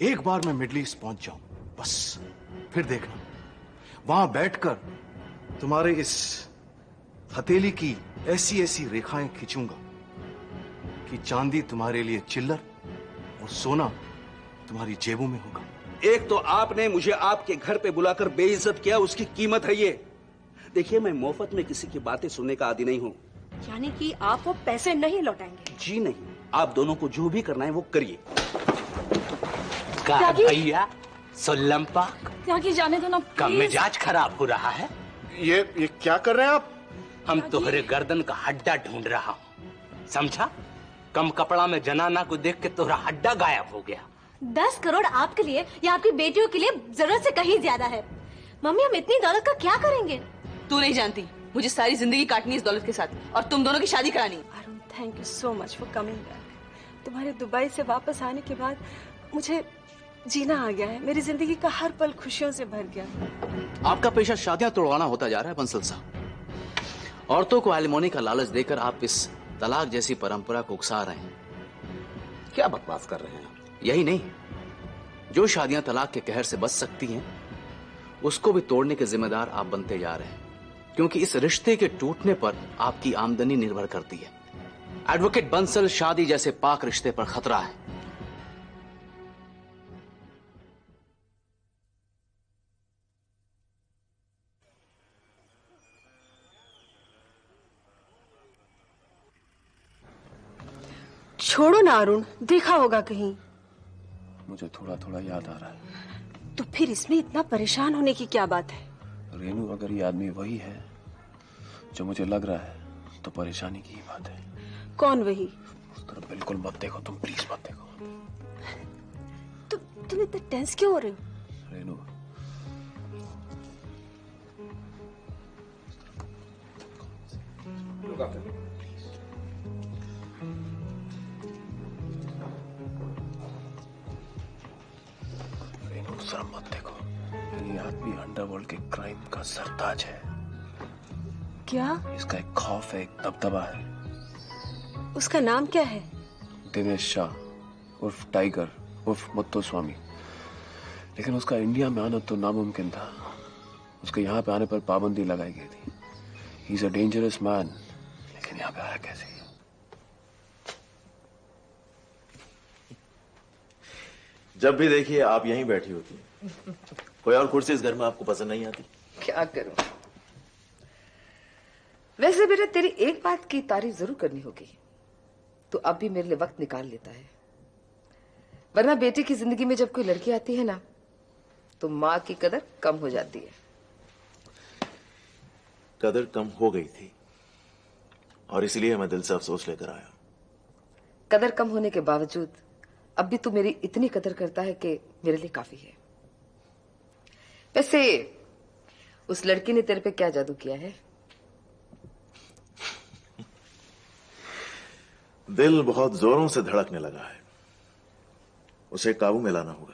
एक बार मैं middle east पहुंच जाऊं, बस फिर देखना, वहां बैठकर तुम्हारे इस हथेली की ऐसी ऐसी रेखाएं खींचूंगा कि चांदी तुम्हारे लिए चिल्लर और सोना तुम्हारी जेबों में होगा। एक तो आपने मुझे आपके घर पे बुलाकर बेइज्जत किया, उसकी कीमत है ये। देखिए, मैं मुफ्त में किसी की बातें सुनने का आदी नहीं हूं। यानी कि आप वो पैसे नहीं लौटाएंगे? जी नहीं, आप दोनों को जो भी करना है वो करिए। भैया सोलंपा त्यागी, जाने दो ना का प्लीज। मिजाज खराब हो रहा है। ये क्या कर रहे हैं आप? हम तुम्हारे गर्दन का हड्डा ढूंढ रहा हूँ, समझा? कम कपड़ा में जनाना को देख के तुम्हारा हड्डा गायब हो गया। 10 करोड़ आपके लिए या आपकी बेटियों के लिए जरूरत से कहीं ज्यादा है। मम्मी, हम इतनी दौलत का क्या करेंगे? तू नहीं जानती, मुझे सारी जिंदगी काटनी इस दौलत के साथ और तुम दोनों की शादी करानी। Arun, thank you so much for coming back. तुम्हारे दुबई से वापस आने के बाद मुझे जीना आ गया है। मेरी जिंदगी का हर पल खुशियों से भर गया। आपका पेशा शादियां तोड़वाना होता जा रहा है बंसल साहब। औरतों को एलिमोनी का लालच देकर आप इस तलाक जैसी परंपरा को उकसा रहे हैं। क्या बकवास कर रहे हैं? यही नहीं, जो शादियां तलाक के कहर से बच सकती हैं उसको भी तोड़ने के जिम्मेदार आप बनते जा रहे हैं, क्योंकि इस रिश्ते के टूटने पर आपकी आमदनी निर्भर करती है। एडवोकेट बंसल, शादी जैसे पाक रिश्ते पर खतरा है। छोड़ो ना अरुण, देखा होगा कहीं। मुझे थोड़ा थोड़ा याद आ रहा है। तो फिर इसमें इतना परेशान होने की क्या बात है? रेनू, अगर ये आदमी वही है जो मुझे लग रहा है तो परेशानी की ही बात है। कौन वही? उस तरफ बिल्कुल मत देखो, तुम प्लीज मत देखो। तुम इतना टेंस क्यों हो रहे हो? रेनू, रेनू जरा मत देखो। ये आदमी अंडरवर्ल्ड के क्राइम का सरताज है। क्या? इसका एक खौफ है, एक दबदबा है। उसका नाम क्या है? दिनेश शाह उर्फ टाइगर उर्फ मुत्तुस्वामी। लेकिन उसका इंडिया में आना तो नामुमकिन था। उसके यहाँ पे आने पर पाबंदी लगाई गई थी। He is a dangerous man. लेकिन यहाँ पे आया कैसे? जब भी देखिए आप यहीं बैठी होती हैं। कोई और कुर्सी इस घर में आपको पसंद नहीं आती? क्या करूं? वैसे बेटा, तेरी एक बात की तारीफ जरूर करनी होगी। तू अब भी मेरे लिए वक्त निकाल लेता है। वरना बेटे की जिंदगी में जब कोई लड़की आती है ना, तो माँ की कदर कम हो जाती है। कदर कम हो गई थी और इसलिए मैं दिल से अफसोस लेकर आया। कदर कम होने के बावजूद अब भी तू मेरी इतनी कदर करता है कि मेरे लिए काफी है। वैसे उस लड़की ने तेरे पे क्या जादू किया है? दिल बहुत जोरों से धड़कने लगा है, उसे काबू में लाना होगा।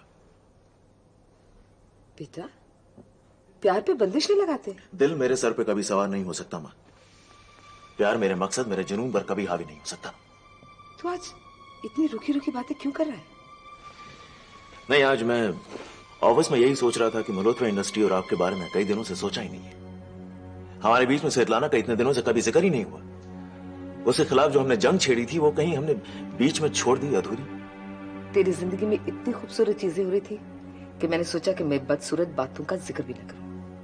बेटा, प्यार पे बंदिश नहीं लगाते। दिल मेरे सर पे कभी सवार नहीं हो सकता मां। प्यार मेरे मकसद, मेरे जुनून पर कभी हावी नहीं हो सकता। तू आज इतनी रुकी रुकी बातें क्यों कर रहा है? नहीं, आज मैं ऑफिस में यही सोच रहा था कि मल्होत्रा इंडस्ट्री और आपके बारे में कई दिनों से सोचा ही नहीं है। हमारे बीच में स्वेतलाना का इतने दिनों से कभी जिक्र ही नहीं हुआ। उसके खिलाफ जो हमने जंग छेड़ी थी वो कहीं हमने बीच में छोड़ दी अधूरी। तेरी जिंदगी में इतनी खूबसूरत चीजें हो रही थी कि मैंने सोचा कि मैं बदसूरत बातों का जिक्र भी न करूं।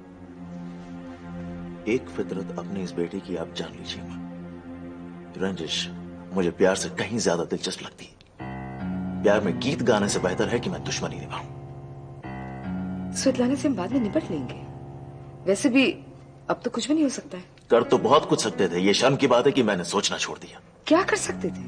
एक फितरत अपनी इस बेटी की आप जान लीजिए मां। रंजिश मुझे प्यार से कहीं ज्यादा दिलचस्प लगती है। प्यार में गीत गाने से बेहतर है कि मैं दुश्मनी निभाऊं। स्वेतलाना से हम बाद में निपट लेंगे। वैसे भी अब तो कुछ भी नहीं हो सकता है। कर तो बहुत कुछ सकते थे। ये शर्म की बात है कि मैंने सोचना छोड़ दिया। क्या कर सकते थे?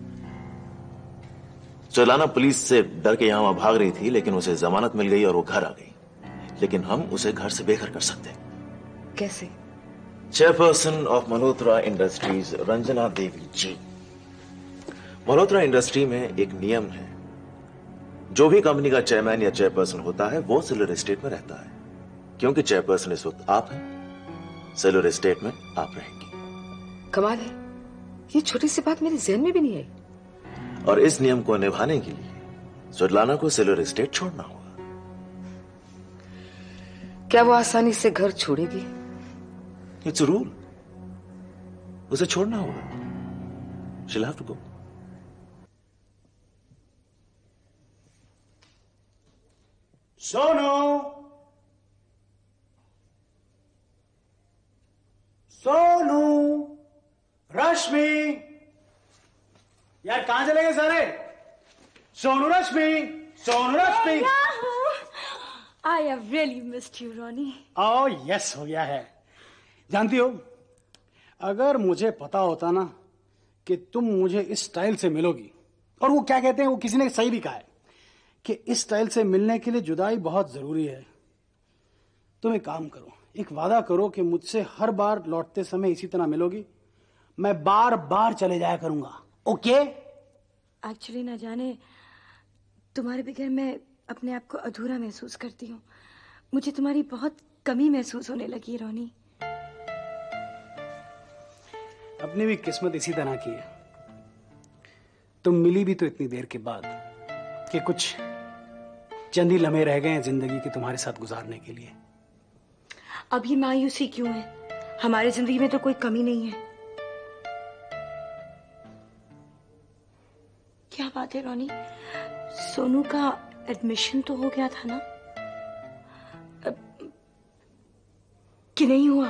स्वेतलाना पुलिस से डर के यहां भाग रही थी, लेकिन उसे जमानत मिल गई और वो घर आ गई। लेकिन हम उसे घर से बेघर कर सकते। कैसे? Chairperson of Malhotra industries Ranjana Devi ji. Malhotra industry में एक नियम है, जो भी कंपनी का चेयरमैन या चेयरपर्सन होता है वो सिल्वर एस्टेट में रहता है। क्योंकि चेयरपर्सन इस वक्त आप हैं, सिल्वर एस्टेट में आप रहेंगी। कमाल है, ये छोटी सी बात मेरे ज़हन में भी नहीं आई। और इस नियम को निभाने के लिए स्वेटलाना को सिल्वर एस्टेट छोड़ना होगा। क्या वो आसानी से घर छोड़ेगी? इट्स रूल, उसे छोड़ना होगा। She'll have to go. Sonu, Sonu, रश्मि, यार कहां चले गए सारे? Sonu, Rashmi, Sonu, Rashmi. I have really missed you, Ronnie. Oh yes, हो गया है। जानती हो, अगर मुझे पता होता ना कि तुम मुझे इस स्टाइल से मिलोगी, और वो क्या कहते हैं, वो किसी ने सही भी कहा है कि इस स्टाइल से मिलने के लिए जुदाई बहुत जरूरी है। तुम एक काम करो, एक वादा करो कि मुझसे हर बार लौटते समय इसी तरह मिलोगी। मैं बार बार चले जाया करूंगा, ओके? एक्चुअली ना जाने तुम्हारे बगैर मैं अपने आप को अधूरा महसूस करती हूँ। मुझे तुम्हारी बहुत कमी महसूस होने लगी है, रोनी। अपनी भी किस्मत इसी तरह की है। तुम मिली भी तो इतनी देर के बाद कि कुछ चंद ही लम्हे रह गए हैं जिंदगी के तुम्हारे साथ गुजारने के लिए। अभी मायूसी क्यों है? हमारी जिंदगी में तो कोई कमी नहीं है। क्या बात है रोनी, सोनू का एडमिशन तो हो गया था ना, कि नहीं हुआ?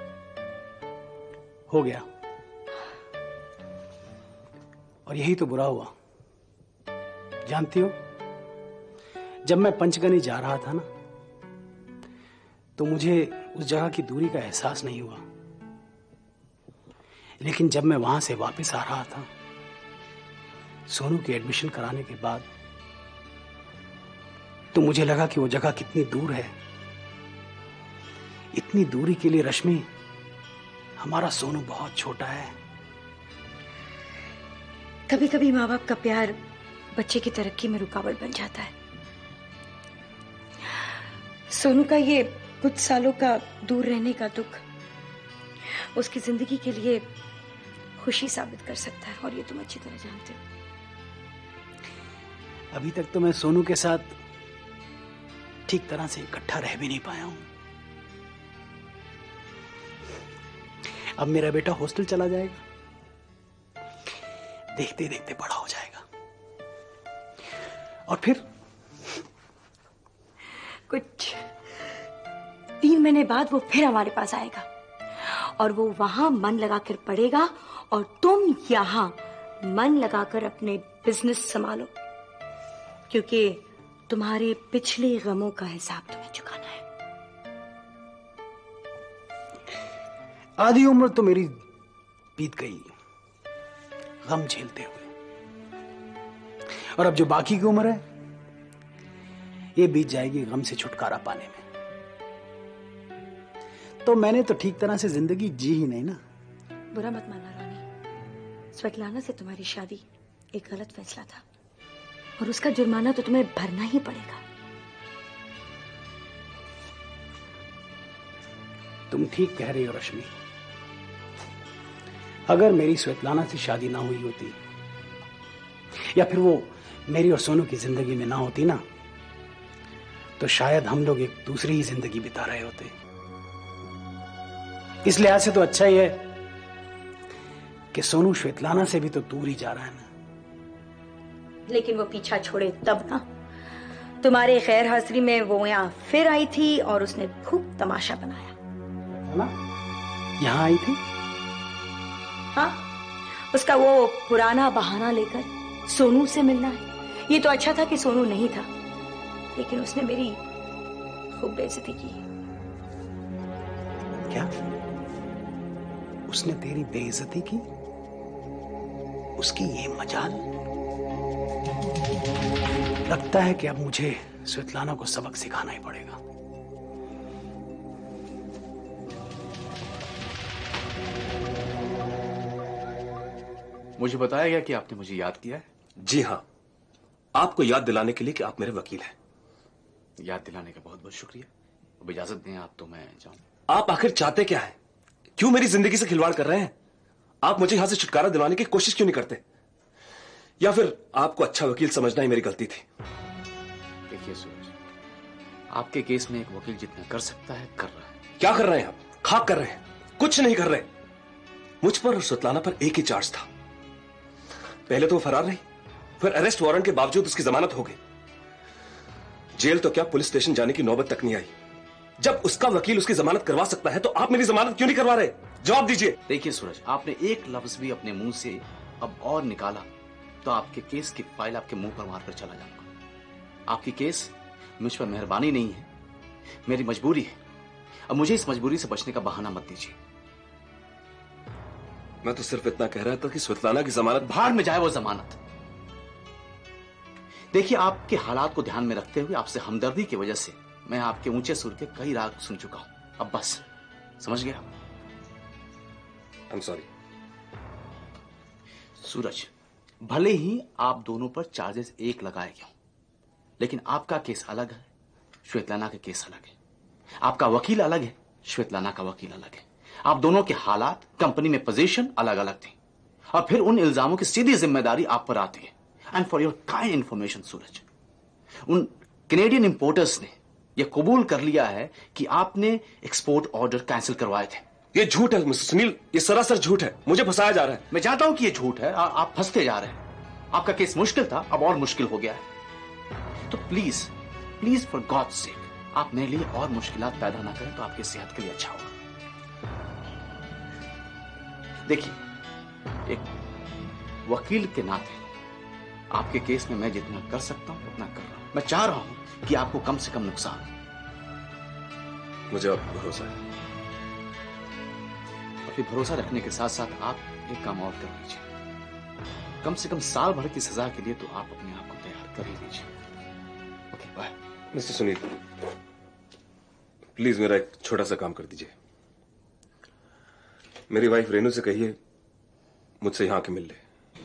हो गया, और यही तो बुरा हुआ। जानती हो, जब मैं पंचगनी जा रहा था ना, तो मुझे उस जगह की दूरी का एहसास नहीं हुआ, लेकिन जब मैं वहां से वापस आ रहा था सोनू के एडमिशन कराने के बाद, तो मुझे लगा कि वो जगह कितनी दूर है। इतनी दूरी के लिए रश्मि, हमारा सोनू बहुत छोटा है। कभी कभी माँ बाप का प्यार बच्चे की तरक्की में रुकावट बन जाता है। सोनू का ये कुछ सालों का दूर रहने का दुख उसकी जिंदगी के लिए खुशी साबित कर सकता है, और ये तुम अच्छी तरह जानते हो। अभी तक तो मैं सोनू के साथ ठीक तरह से इकट्ठा रह भी नहीं पाया हूं। अब मेरा बेटा हॉस्टल चला जाएगा, देखते देखते बड़ा हो जाएगा, और फिर कुछ 3 महीने बाद वो फिर हमारे पास आएगा, और वो वहां मन लगाकर पढ़ेगा, और तुम यहां मन लगाकर अपने बिजनेस संभालो, क्योंकि तुम्हारे पिछले गमों का हिसाब तुम्हें चुकाना है। आधी उम्र तो मेरी बीत गई गम झेलते हुए, और अब जो बाकी की उम्र है ये बीत जाएगी गम से छुटकारा पाने में। तो मैंने तो ठीक तरह से जिंदगी जी ही नहीं ना। बुरा मत मानना रानी, स्वेटलाना से तुम्हारी शादी एक गलत फैसला था, और उसका जुर्माना तो तुम्हें भरना ही पड़ेगा। तुम ठीक कह रही हो रश्मि। अगर मेरी स्वेटलाना से शादी ना हुई होती, या फिर वो मेरी और सोनू की जिंदगी में ना होती ना, तो शायद हम लोग एक दूसरी ही जिंदगी बिता रहे होते। इस लिहाज से तो अच्छा ही है कि सोनू स्वेटलाना से भी तो दूर ही जा रहा है ना। लेकिन वो पीछा छोड़े तब ना। तुम्हारे खैर हाजिरी में वो यहाँ फिर आई थी, और उसने खूब तमाशा बनाया। ना? यहाँ आई थी? हाँ, उसका वो पुराना बहाना लेकर सोनू से मिलना है। ये तो अच्छा था कि सोनू नहीं था, लेकिन उसने मेरी खूब बेइज्जती की। क्या? उसने तेरी बेइज्जती की? उसकी ये मजाल? लगता है कि अब मुझे स्वेटलाना को सबक सिखाना ही पड़ेगा। मुझे बताया गया कि आपने मुझे याद किया है। जी हाँ, आपको याद दिलाने के लिए कि आप मेरे वकील हैं। याद दिलाने का बहुत बहुत शुक्रिया। अब इजाजत दें आप तो मैं जाऊं। आप आखिर चाहते क्या है? क्यों मेरी जिंदगी से खिलवाड़ कर रहे हैं? आप मुझे यहां से छुटकारा दिलाने की कोशिश क्यों नहीं करते? या फिर आपको अच्छा वकील समझना ही मेरी गलती थी? देखिए सूरज, आपके केस में एक वकील जितना कर सकता है कर रहा है। क्या कर रहे हैं आप? खाक कर रहे हैं, कुछ नहीं कर रहे। मुझ पर और सुतलाना पर एक ही चार्ज था। पहले तो वो फरार रही, फिर अरेस्ट वारंट के बावजूद उसकी जमानत हो गई। जेल तो क्या, पुलिस स्टेशन जाने की नौबत तक नहीं आई। जब उसका वकील उसकी जमानत करवा सकता है तो आप मेरी जमानत क्यों नहीं करवा रहे? जवाब दीजिए। देखिए सूरज, आपने एक लफ्ज भी अपने मुंह से अब और निकाला तो आपके केस की फाइल आपके मुंह पर मारकर चला जाऊंगा। आपकी केस मुझ पर मेहरबानी नहीं है, मेरी मजबूरी है। अब मुझे इस मजबूरी से बचने का बहाना मत दीजिए। मैं तो सिर्फ इतना कह रहा था कि स्वेतलाना की जमानत भाड़ में जाए वो जमानत। देखिए, आपके हालात को ध्यान में रखते हुए आपसे हमदर्दी की वजह से मैं आपके ऊंचे सुर के कई राग सुन चुका हूं। अब बस, समझ गया? I am sorry. सूरज, भले ही आप दोनों पर चार्जेस एक लगाए गए, लेकिन आपका केस अलग है, श्वेतलाना का केस अलग है। आपका वकील अलग है, श्वेतलाना का वकील अलग है। आप दोनों के हालात, कंपनी में पोजीशन अलग अलग थे, और फिर उन इल्जामों की सीधी जिम्मेदारी आप पर आती है। And for your kind information Suraj, उन कैनेडियन इंपोर्टर्स ने यह कबूल कर लिया है कि आपने एक्सपोर्ट ऑर्डर कैंसिल करवाए थे। ये झूठ है मिस्टर सुनील, ये सरासर झूठ है। मुझे फंसाया जा रहा है। मैं जानता हूं कि ये झूठ है, आप फंसते जा रहे हैं। आपका केस मुश्किल था, अब और मुश्किल हो गया है। तो please please for God sake, आप मेरे लिए और मुश्किलात पैदा ना करें तो आपकी सेहत के लिए अच्छा होगा। देखिए, एक वकील के नाते आपके केस में मैं जितना कर सकता हूं उतना कर रहा हूं। मैं चाह रहा हूं कि आपको कम से कम नुकसान हो। मुझे आप भरोसा है। और फिर भरोसा रखने के साथ साथ आप एक काम और कर लीजिए। कम से कम साल भर की सजा के लिए तो आप अपने आप को तैयार कर ही लीजिए। Okay, bye. Mister Sunil, please मेरा एक छोटा सा काम कर दीजिए। मेरी वाइफ रेनू से कहिए मुझसे यहां आके मिल ले।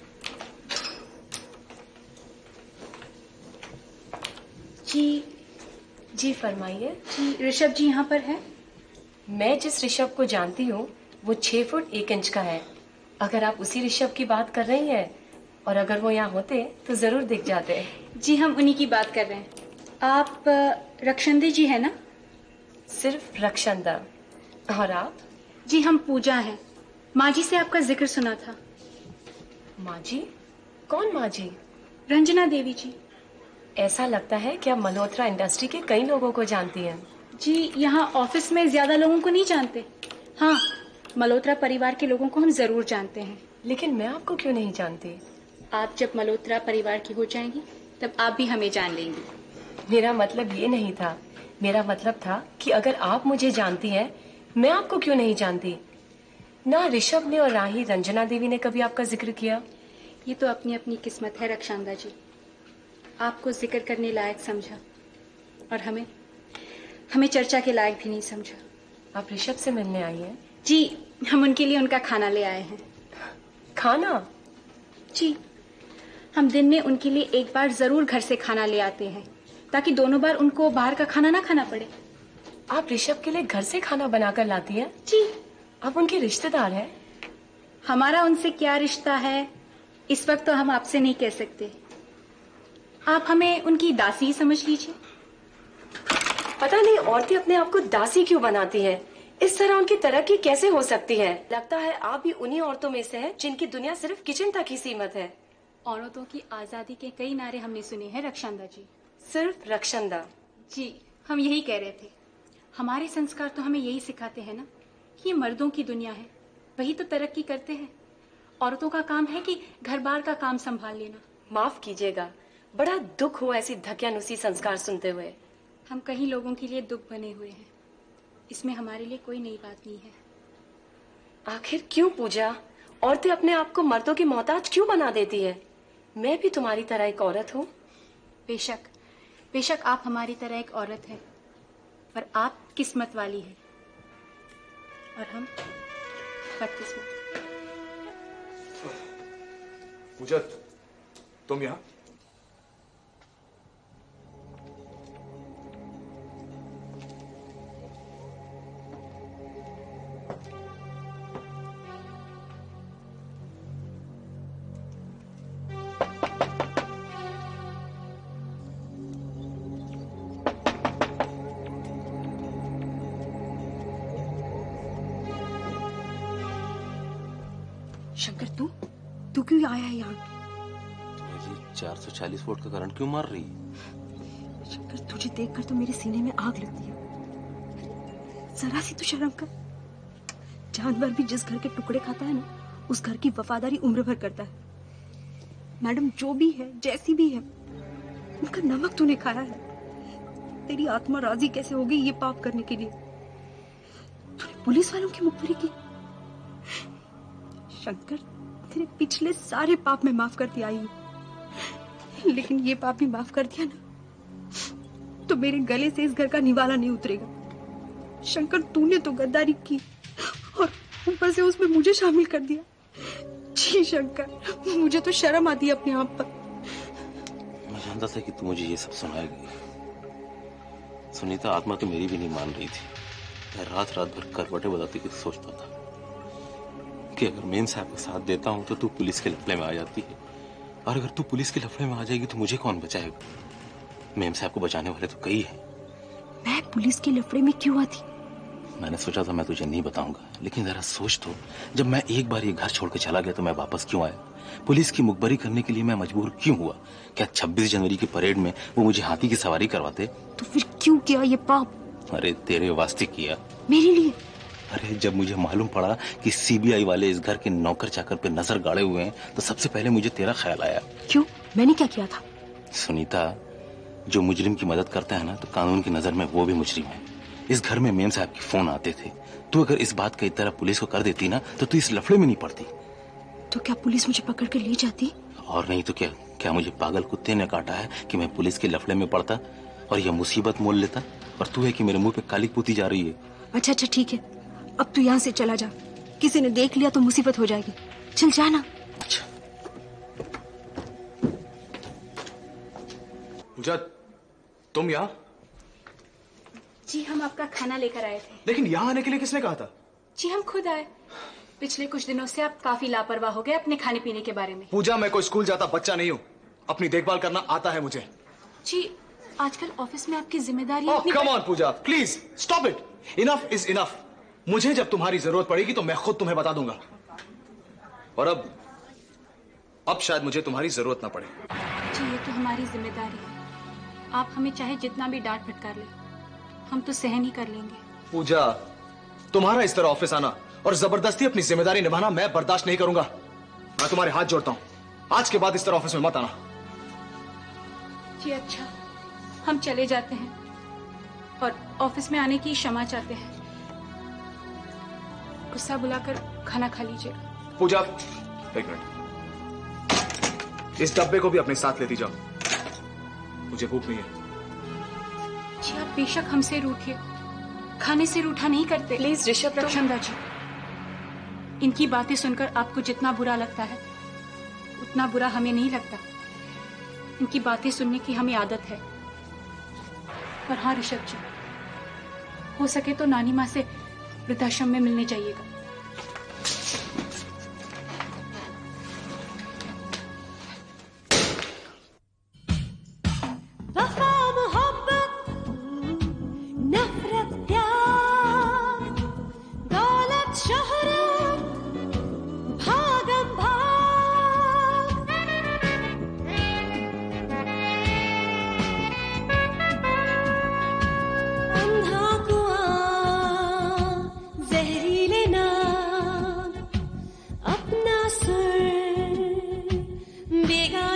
जी फरमाइए। जी, ऋषभ जी यहाँ पर है? मैं जिस ऋषभ को जानती हूँ वो 6 फुट 1 इंच का है। अगर आप उसी ऋषभ की बात कर रही हैं, और अगर वो यहाँ होते तो जरूर दिख जाते। जी, हम उन्हीं की बात कर रहे हैं। आप रक्षंदी जी है ना? सिर्फ रक्षंदा। और आप? जी, हम पूजा हैं। माँ जी से आपका जिक्र सुना था। माँ जी? कौन माँ जी? रंजना देवी जी। ऐसा लगता है कि आप मल्होत्रा इंडस्ट्री के कई लोगों को जानती हैं। जी, यहाँ ऑफिस में ज्यादा लोगों को नहीं जानते। हाँ, मल्होत्रा परिवार के लोगों को हम जरूर जानते हैं। लेकिन मैं आपको क्यों नहीं जानती? आप जब मल्होत्रा परिवार की हो जाएंगी तब आप भी हमें जान लेंगी। मेरा मतलब ये नहीं था। मेरा मतलब था कि अगर आप मुझे जानती हैं, मैं आपको क्यों नहीं जानती? ना ऋषभ ने और ना ही रंजना देवी ने कभी आपका जिक्र किया। ये तो अपनी अपनी किस्मत है रक्षांदा जी। आपको जिक्र करने लायक समझा और हमें चर्चा के लायक भी नहीं समझा। आप ऋषभ से मिलने आई हैं? जी, हम उनके लिए उनका खाना ले आए हैं। खाना? जी, हम दिन में उनके लिए एक बार जरूर घर से खाना ले आते हैं, ताकि दोनों बार उनको बाहर का खाना ना खाना पड़े। आप ऋषभ के लिए घर से खाना बनाकर लाती हैं? जी। आप उनके रिश्तेदार हैं? हमारा उनसे क्या रिश्ता है इस वक्त तो हम आपसे नहीं कह सकते। आप हमें उनकी दासी ही समझ लीजिए। पता नहीं औरतें अपने आप को दासी क्यों बनाती हैं। इस तरह उनकी तरक्की कैसे हो सकती है? लगता है आप भी उन्हीं औरतों में से हैं जिनकी दुनिया सिर्फ किचन तक ही सीमित है। औरतों की आजादी के कई नारे हमने सुने हैं रक्षांदा जी। सिर्फ रक्षांदा? जी, हम यही कह रहे थे। हमारे संस्कार तो हमें यही सिखाते हैं ना कि ये मर्दों की दुनिया है, वही तो तरक्की करते हैं। औरतों का काम है कि घर बार का काम संभाल लेना। माफ कीजिएगा, बड़ा दुख हुआ ऐसी धक्यानुसी संस्कार सुनते हुए। हम कई लोगों के लिए दुख बने हुए हैं, इसमें हमारे लिए कोई नई बात नहीं है। आखिर क्यों पूजा, औरतें अपने आप को मर्दों की मोहताज क्यों बना देती है? मैं भी तुम्हारी तरह एक औरत हूँ। बेशक बेशक आप हमारी तरह एक औरत है, पर आप किस्मत वाली है और हम बदकिस्मत। पूजा, तुम यहाँ? शंकर तू क्यों आया है यहाँ? जी 440 वोल्ट का करंट क्यों मार रही है? शंकर तुझे देखकर तो मेरे सीने में आग लगती है। जरा सी तो शर्म कर। जानवर भी जिस घर के टुकड़े खाता है ना, उस घर की वफादारी उम्र भर करता है। मैडम जो भी है, जैसी भी है, उनका नमक तूने खाया है। तेरी आत्मा राजी कैसे हो गई ये पाप करने के लिए? तूने पुलिस वालों की मुखबिरी की। शंकर, तेरे पिछले सारे पाप मैं माफ करती आई हूं, लेकिन ये पाप भी माफ कर दिया ना तो मेरे गले से इस घर का निवाला नहीं उतरेगा। शंकर, तूने तो गद्दारी की और ऊपर से उसमें मुझे शामिल कर दिया। जी शंकर, मुझे तो शर्म आती है अपने आप पर। मैं जानता था कि तू मुझे ये सब सुनाएगी। सुनीता, आत्मा तो मेरी भी नहीं मान रही थी। मैं रात भर करवटें बदलती हुई सोचता था कि अगर मेम साहब का साथ देता हूं तो तू पुलिस के लफड़े में आ जाती है, और अगर तू पुलिस के लफड़े में आ जाएगी तो मुझे कौन बचाएगा? मेम साहब को बचाने वाले तो कई हैं। मैं पुलिस के लफड़े में क्यों आती? मैंने सोचा था मैं तुझे नहीं बताऊंगा, लेकिन जरा सोच तो, जब मैं एक बार ये घर छोड़ के चला गया तो मैं वापस क्यों आया? पुलिस की मुखबरी करने के लिए मैं मजबूर क्यों हुआ? क्या 26 जनवरी की परेड में वो मुझे हाथी की सवारी करवाते? तो फिर क्यों किया ये पाप? अरे तेरे वास्ते किया। मेरे लिए? अरे जब मुझे मालूम पड़ा कि सीबीआई वाले इस घर के नौकर चाकर पे नजर गाड़े हुए हैं तो सबसे पहले मुझे तेरा ख्याल आया। क्यों? मैंने क्या किया था? सुनीता, जो मुजरिम की मदद करता है ना तो कानून की नजर में वो भी मुजरिम है। इस घर में मेम साहब के फोन आते थे। तू अगर इस बात का इत्तला पुलिस को कर देती ना तो तू इस लफड़े में नहीं पड़ती। तो क्या पुलिस मुझे पकड़ कर ले जाती? और नहीं तो क्या मुझे पागल कुत्ते ने काटा है कि मैं पुलिस के लफड़े में पड़ता और यह मुसीबत मोल लेता? और तू है कि मेरे मुंह पे काली पोती जा रही है। अच्छा ठीक है, अब तू यहाँ से चला जा। किसी ने देख लिया तो मुसीबत हो जाएगी। चल जाना। अच्छा। पूजा, तुम यहाँ? जी हम आपका खाना लेकर आए थे। लेकिन यहाँ आने के लिए किसने कहा था? जी हम खुद आए। पिछले कुछ दिनों से आप काफी लापरवाह हो गए अपने खाने पीने के बारे में। पूजा, मैं कोई स्कूल जाता बच्चा नहीं हूँ। अपनी देखभाल करना आता है मुझे। जी आजकल ऑफिस में आपकी जिम्मेदारी come on Pooja, please stop it. Enough is enough. मुझे जब तुम्हारी जरूरत पड़ेगी तो मैं खुद तुम्हें बता दूंगा। और अब शायद मुझे तुम्हारी जरूरत ना पड़े। जी ये तो हमारी जिम्मेदारी है। आप हमें चाहे जितना भी डांट फटकार ले, हम तो सहन ही कर लेंगे। पूजा, तुम्हारा इस तरह ऑफिस आना और जबरदस्ती अपनी जिम्मेदारी निभाना मैं बर्दाश्त नहीं करूंगा। मैं तुम्हारे हाथ जोड़ता हूं, आज के बाद इस तरह ऑफिस में मत आना। जी अच्छा, हम चले जाते हैं और ऑफिस में आने की क्षमा चाहते हैं। गुस्सा बुलाकर खाना खा लीजिएगा। पूजा, एक मिनट, इस डब्बे को भी अपने साथ लेती जाओ। मुझे भूख नहीं है। जी आप बेशक हमसे रूठिए, खाने से रूठा नहीं करते। प्लीज ऋषभ, रक्षंदा जी, इनकी बातें सुनकर आपको जितना बुरा लगता है उतना बुरा हमें नहीं लगता। इनकी बातें सुनने की हमें आदत है। और हाँ ऋषभ जी, हो सके तो नानी माँ से वृद्धाश्रम में मिलने जाइएगा। बेगा